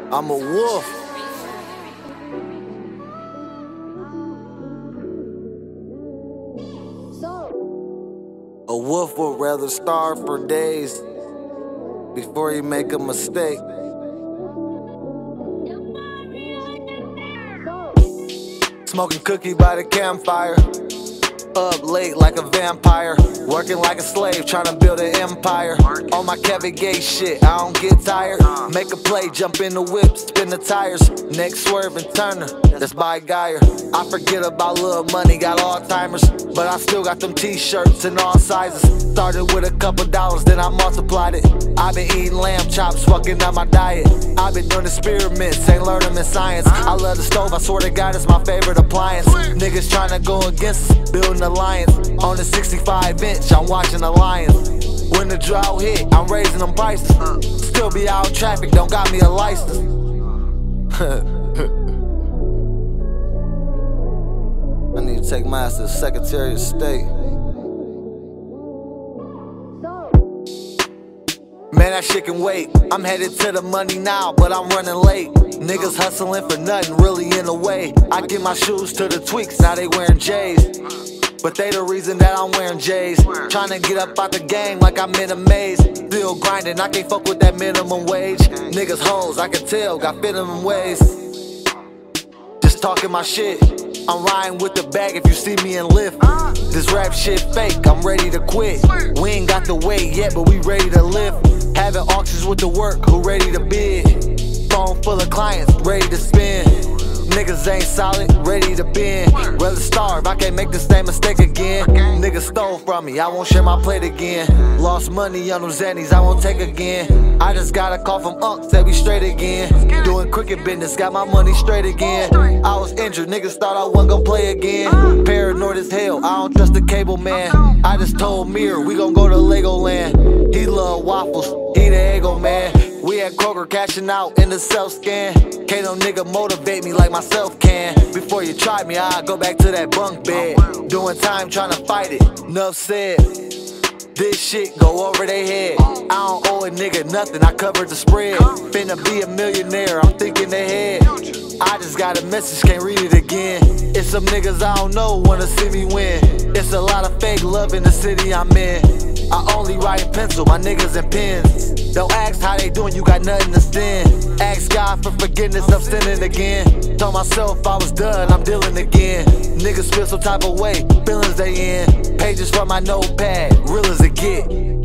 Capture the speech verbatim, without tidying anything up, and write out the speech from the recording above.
I'm a wolf. A wolf would rather starve for days before he make a mistake. Smoking cookie by the campfire, up late like a vampire, working like a slave, trying to build an empire. On my Kevin Gates shit, I don't get tired. Make a play, jump in the whip, spin the tires, neck swerving Turner, that's by Geyer. I forget about little money, got Alzheimer's, but I still got them t-shirts in all sizes. Started with a couple dollars, then I multiplied it. I've been eating lamb chops, fucking up my diet. I've been doing experiments, ain't learning in science. I love the stove, I swear to God, it's my favorite appliance. Niggas trying to go against us, building alliance. On the sixty-five inch, I'm watching the Lions. When the drought hit, I'm raising them prices. Still be out in traffic, don't got me a license. I need to take my ass to the Secretary of State. Man, that shit can wait. I'm headed to the money now, but I'm running late. Niggas hustling for nothing, really in the way. I get my shoes to the tweaks, now they wearing J's. But they the reason that I'm wearing J's. Tryna get up out the game like I'm in a maze. Still grinding, I can't fuck with that minimum wage. Niggas hoes, I can tell, got minimum ways. Just talking my shit, I'm riding with the bag if you see me in Lyft. This rap shit fake, I'm ready to quit. We ain't got the weight yet, but we ready to lift. Having auctions with the work, who ready to bid. Phone full of clients, ready to spin. Niggas ain't solid, ready to bend. Rather starve, I can't make the same mistake again. Niggas stole from me, I won't share my plate again. Lost money on them Xannies, I won't take again. I just got a call from Unc, said we straight again. Doing cricket business, got my money straight again. I was injured, niggas thought I wasn't gon' play again. Paranoid as hell, I don't trust the cable man. I just told Mir, we gon' go to Legoland. He love waffles, he the Eggo man. We at Kroger cashing out in the self-scan. Can't no nigga motivate me like myself can. Before you try me, I go back to that bunk bed. Doing time trying to fight it, enough said. This shit go over they head. I don't owe a nigga nothing, I covered the spread. Finna be a millionaire, I'm thinking ahead. I just got a message, can't read it again. It's some niggas I don't know wanna see me win. It's a lot of fake love in the city I'm in. I only write in pencil, my niggas in pens. Don't ask how they doing, you got nothing to sin. Ask God for forgiveness, I'm sinning again. Told myself I was done, I'm dealing again. Niggas feel some type of way, feelings they in. Pages from my notepad, real as it get.